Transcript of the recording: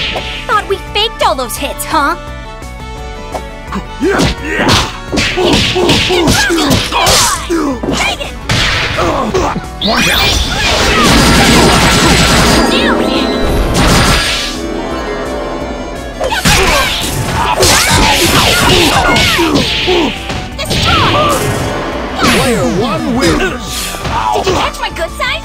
Thought we faked all those hits, huh? Take it! Watch out! Destroy! Player 1 wins! Did you catch my good side?